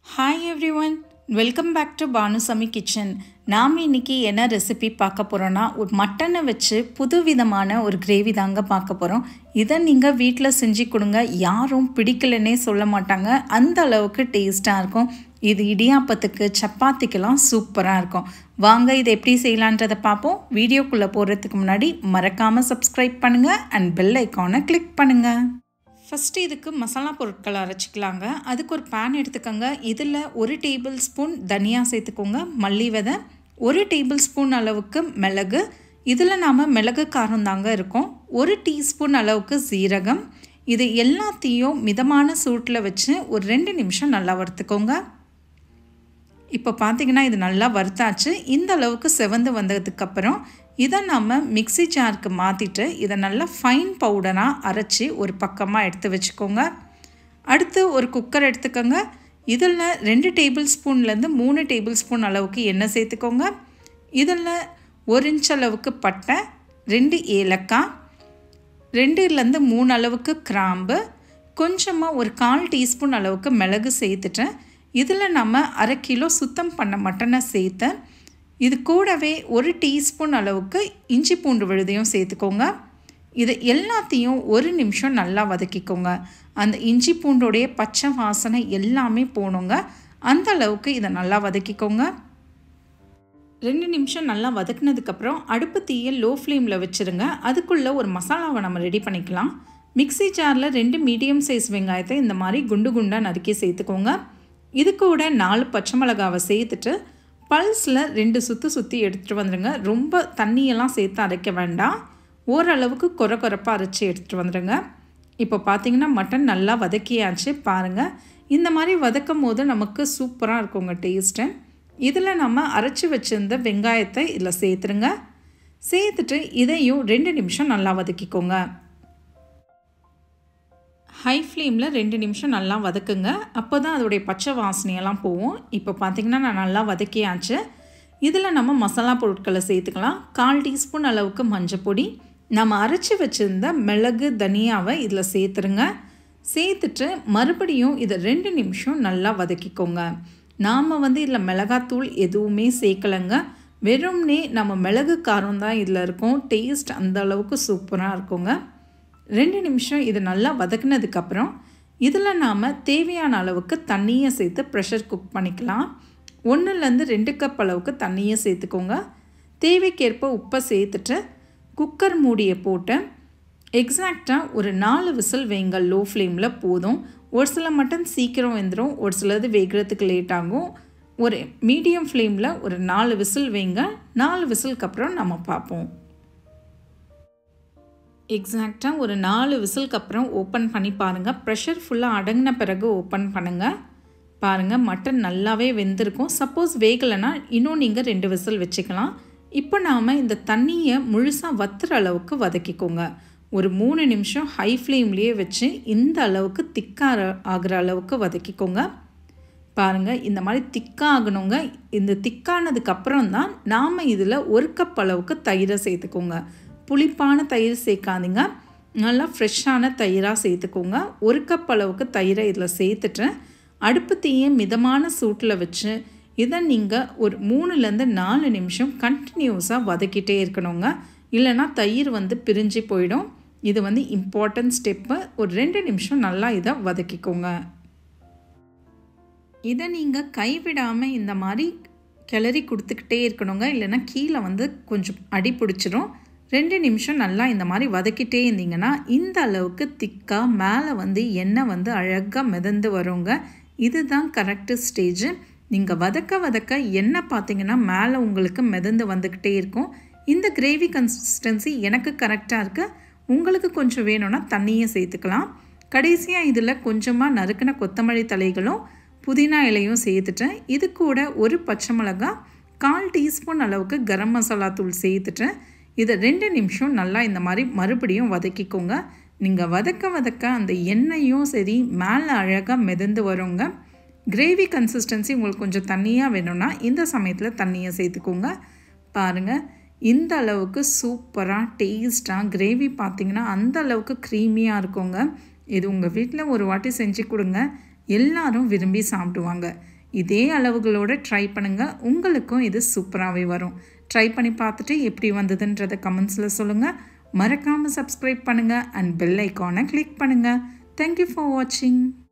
Hi everyone, welcome back to Banu Kitchen. நாம் இன்னைக்கு என்ன ரெசிபி பார்க்க போறோம்னா ஒரு மட்டனை வச்சு புதுவிதமான ஒரு கிரேவி தாங்க பார்க்க போறோம். இத நீங்க வீட்ல செஞ்சு கொடுங்க, யாரும் பிடிக்கலனே சொல்ல மாட்டாங்க. அந்த அளவுக்கு டேஸ்டா இருக்கும். இது இடியாப்பத்துக்கு சப்பாத்திக்கெல்லாம் சூப்பரா இருக்கும். வாங்க இத எப்படி செய்யலாம்ன்றத பாப்போம். வீடியோக்குள்ள போறதுக்கு முன்னாடி மறக்காம subscribe பண்ணுங்க and bell icon-ஐ click பண்ணுங்க. ஃபஸ்ட்டு இதுக்கு மசாலா பொருட்களை அரைச்சிக்கலாங்க. அதுக்கு ஒரு பேன் எடுத்துக்கோங்க. இதில் 1 டேபிள் ஸ்பூன் தனியா சேர்த்துக்கோங்க, மல்லி விதை, 1 டேபிள் ஸ்பூன் அளவுக்கு மிளகு, இதில் நாம் மிளகு காரம் தாங்க இருக்கும், 1 டீஸ்பூன் அளவுக்கு சீரகம். இது எல்லாத்தையும் மிதமான சூட்டில் வச்சு ஒரு 2 நிமிஷம் நல்லா வறுத்துக்கோங்க. இப்போ பார்த்தீங்கன்னா இது நல்லா வறுத்தாச்சு. இந்த அளவுக்கு செவந்து வந்ததுக்கப்புறம் இதை நம்ம மிக்ஸி ஜாருக்கு மாற்றிட்டு இதை நல்லா ஃபைன் பவுடராக அரைச்சி ஒரு பக்கமாக எடுத்து வச்சுக்கோங்க. அடுத்து ஒரு குக்கர் எடுத்துக்கோங்க. இதில் 2 டேபிள் ஸ்பூன்லேருந்து 3 டேபிள் ஸ்பூன் அளவுக்கு எண்ணெய் சேர்த்துக்கோங்க. இதில் 1 இன்ச் அளவுக்கு பட்டை, 2 ஏலக்காய், 2லேருந்து 3 அளவுக்கு கிராம்பு, கொஞ்சமாக ஒரு 1/4 டீஸ்பூன் அளவுக்கு மிளகு சேர்த்துட்டு இதில் நம்ம 1/2 கிலோ சுத்தம் பண்ண மட்டனை சேர்த்து இது கூடவே 1 டீஸ்பூன் அளவுக்கு இஞ்சி பூண்டு விழுதையும் சேர்த்துக்கோங்க. இது எல்லாத்தையும் 1 நிமிஷம் நல்லா வதக்கிக்கோங்க. அந்த இஞ்சி பூண்டோடைய பச்சை வாசனை எல்லாமே போகணுங்க. அந்த அளவுக்கு இதை நல்லா வதக்கிக்கோங்க. 2 நிமிஷம் நல்லா வதக்கினதுக்கப்புறம் அடுப்பு தீயை லோ ஃப்ளேமில் வச்சுருங்க. அதுக்குள்ளே ஒரு மசாலாவை நம்ம ரெடி பண்ணிக்கலாம். மிக்ஸி ஜாரில் 2 மீடியம் சைஸ் வெங்காயத்தை இந்த மாதிரி குண்டு குண்டாக நறுக்கி சேர்த்துக்கோங்க. இது கூட 4 பச்சை மிளகாவை சேர்த்துட்டு பல்ஸில் 2 சுற்றி எடுத்துகிட்டு வந்துடுங்க. ரொம்ப தண்ணியெல்லாம் சேர்த்து அரைக்க வேண்டாம், ஓரளவுக்கு கொரப்பாக அரைச்சி எடுத்துகிட்டு வந்துடுங்க. இப்போ பார்த்தீங்கன்னா மட்டன் நல்லா வதக்கியாச்சு பாருங்கள். இந்த மாதிரி வதக்கும் போது நமக்கு சூப்பராக இருக்குங்க டேஸ்ட்டு. இதில் நம்ம அரைச்சி வச்சுருந்த வெங்காயத்தை இதில் சேர்த்துருங்க. சேர்த்துட்டு இதையும் 2 நிமிஷம் நல்லா வதக்கிக்கோங்க. ஹை ஃப்ளேமில் 2 நிமிஷம் நல்லா வதக்குங்க. அப்போ தான் அதோடைய பச்சை வாசனையெல்லாம் போகும். இப்போ பார்த்திங்கன்னா நான் நல்லா வதக்கியாச்சு. இதில் நம்ம மசாலா பொருட்களை சேர்த்துக்கலாம். 1/4 டீஸ்பூன் அளவுக்கு மஞ்சப்பொடி, நம்ம அரைச்சி வச்சுருந்த மிளகு தனியாவை இதில் சேர்த்துருங்க. சேர்த்துட்டு மறுபடியும் இதை 2 நிமிஷம் நல்லா வதக்கிக்கோங்க. நாம் இதில் மிளகாத்தூள் எதுவுமே சேர்க்கலைங்க, வெறும்னே நம்ம மிளகு காரம் தான் இதில் இருக்கும். டேஸ்ட் அந்த அளவுக்கு சூப்பராக இருக்குங்க. 2 நிமிஷம் இது நல்லா வதக்குனதுக்கப்புறம் இதில் நாம் தேவையான அளவுக்கு தண்ணியை சேர்த்து ப்ரெஷர் குக் பண்ணிக்கலாம். 1லேருந்து 2 கப் அளவுக்கு தண்ணியை சேர்த்துக்கோங்க. தேவைக்கேற்ப உப்பை சேர்த்துட்டு குக்கர் மூடியை போட்டு எக்ஸாக்டாக ஒரு 4 விசில் வைங்க. லோ ஃப்ளேமில் போதும். ஒரு சில மட்டன் சீக்கிரம் வெந்துடும், ஒரு சிலது வேகிறதுக்கு லேட் ஆகும். ஒரு மீடியம் ஃப்ளேமில் ஒரு 4 விசில் வைங்க. 4 விசிலுக்கு அப்புறம் நம்ம பார்ப்போம். எக்ஸாக்டாக ஒரு 4 விசிலுக்கு அப்புறம் ஓப்பன் பண்ணி பாருங்கள். ப்ரெஷர் ஃபுல்லாக அடங்கின பிறகு ஓப்பன் பண்ணுங்கள். பாருங்கள் மட்டன் நல்லாவே வெந்திருக்கும். சப்போஸ் வேகலைன்னா இன்னும் நீங்கள் 2 விசில் வச்சுக்கலாம். இப்போ நாம் இந்த தண்ணியை முழுசாக வத்துற அளவுக்கு வதக்கிக்கோங்க. ஒரு 3 நிமிஷம் ஹை ஃப்ளேம்லேயே வச்சு இந்த அளவுக்கு திக்காக ஆகிற அளவுக்கு வதக்கிக்கோங்க. பாருங்கள் இந்த மாதிரி திக்காக ஆகணுங்க. இந்த திக்கானதுக்கப்புறம் தான் நாம் இதில் 1 கப் அளவுக்கு தயிரை சேர்த்துக்கோங்க. புளிப்பான தயிர் சேர்க்காதீங்க, நல்லா ஃப்ரெஷ்ஷான தயிராக சேர்த்துக்கோங்க. 1 கப் அளவுக்கு தயிரை இதில் சேர்த்துட்டு அடுப்பு தீயை மிதமான சூட்டில் வச்சு இதை நீங்கள் ஒரு 3லேருந்து 4 நிமிஷம் கண்டினியூஸாக வதக்கிட்டே இருக்கணுங்க. இல்லைனா தயிர் பிரிஞ்சு போயிடும். இது இம்பார்ட்டன்ட் ஸ்டெப்பு. ஒரு 2 நிமிஷம் நல்லா இதை வதக்கிக்கோங்க. இதை நீங்கள் கைவிடாமல் இந்த மாதிரி கிளறி கொடுத்துக்கிட்டே இருக்கணுங்க, இல்லைன்னா கீழே கொஞ்சம் அடி பிடிச்சிரும். 2 நிமிஷம் நல்லா இந்த மாதிரி வதக்கிட்டே இருந்தீங்கன்னா இந்த அளவுக்கு திக்காக மேலே எண்ணெய் அழகாக மிதந்து வருங்க. இதுதான் கரெக்டு ஸ்டேஜு. நீங்கள் வதக்க எண்ணெய் பார்த்தீங்கன்னா மேலே உங்களுக்கு மிதந்து வந்துக்கிட்டே இருக்கும். இந்த கிரேவி கன்சிஸ்டன்சி எனக்கு கரெக்டாக இருக்குது. உங்களுக்கு கொஞ்சம் வேணும்னா தண்ணியை சேர்த்துக்கலாம். கடைசியாக இதில் கொஞ்சமாக நறுக்கின கொத்தமல்லி தலைகளும் புதினா இலையும் சேர்த்துட்டு இது கூட ஒரு பச்சை மிளகாய், 1/4 டீஸ்பூன் அளவுக்கு கரம் மசாலா தூள் சேர்த்துட்டு இதை 2 நிமிஷம் நல்லா இந்த மாதிரி மறுபடியும் வதக்கிக்கோங்க. நீங்கள் வதக்க அந்த எண்ணெயும் சரி மேலே அழகாக மிதந்து வருங்க. கிரேவி கன்சிஸ்டன்சி உங்களுக்கு கொஞ்சம் தண்ணியாக வேணும்னா இந்த சமயத்தில் தண்ணியை சேர்த்துக்கோங்க. பாருங்கள் இந்த அளவுக்கு சூப்பராக டேஸ்ட்டாக கிரேவி பார்த்திங்கன்னா அந்த அளவுக்கு க்ரீமியாக இருக்குங்க. இது உங்கள் வீட்டில் ஒரு வாட்டி செஞ்சு கொடுங்க, எல்லாரும் விரும்பி சாப்பிடுவாங்க. இதே அளவுகளோட ட்ரை பண்ணுங்கள், உங்களுக்கும் இது சூப்பராகவே வரும். ட்ரை பண்ணி பார்த்துட்டு எப்படி வந்ததுன்றதை கமெண்ட்ஸில் சொல்லுங்கள். மறக்காமல் சப்ஸ்கிரைப் பண்ணுங்கள் அண்ட் பெல் ஐக்கானை கிளிக் பண்ணுங்கள். தேங்க்யூ ஃபார் வாட்சிங்.